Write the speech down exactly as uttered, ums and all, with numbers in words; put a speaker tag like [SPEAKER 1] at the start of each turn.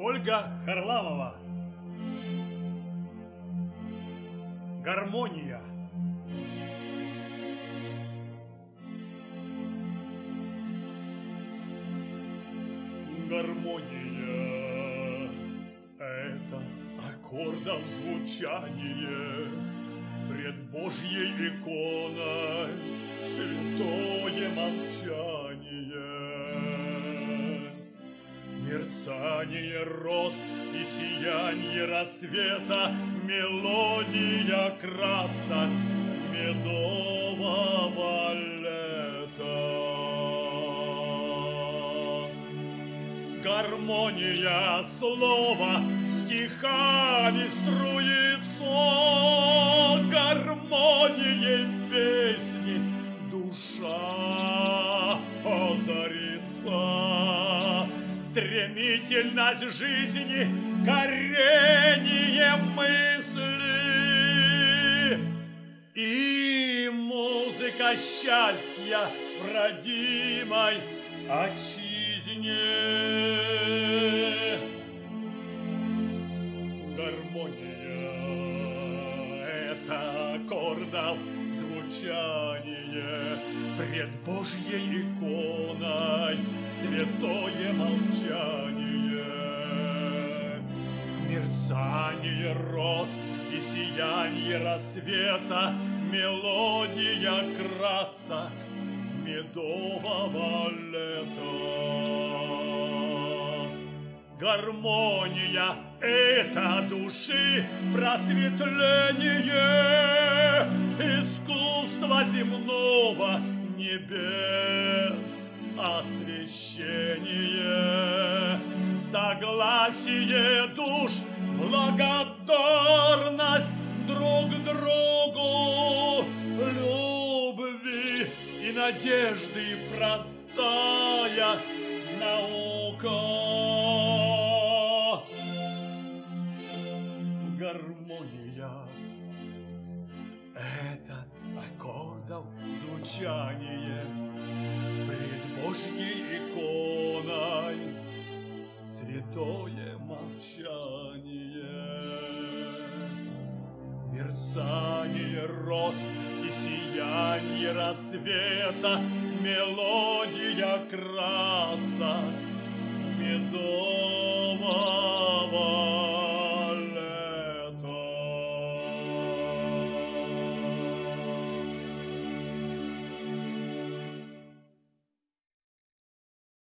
[SPEAKER 1] Ольга Харламова. Гармония. Гармония — это аккордов звучание пред Божьей иконой, святое молчание. Мерцание роз и сиянье рассвета, мелодия красок медового лета. Гармония слова стихами струится, гармонией песни душа озарится. Стремительность жизни, горение мысли и музыка счастья в родимой отчизне. Гармония — это аккордов звучание пред Божьей иконой, святое молчание. Мерцание роз и сиянье рассвета, мелодия красок медового лета. Гармония — это души просветление, искусство земного, небес освящение, согласие душ, благодарность друг другу, любви и надежды простая наука. Гармония — это аккордов звучание пред Божьей иконой, святое молчание. Мерцание роз и сиянье рассвета, мелодия красок медового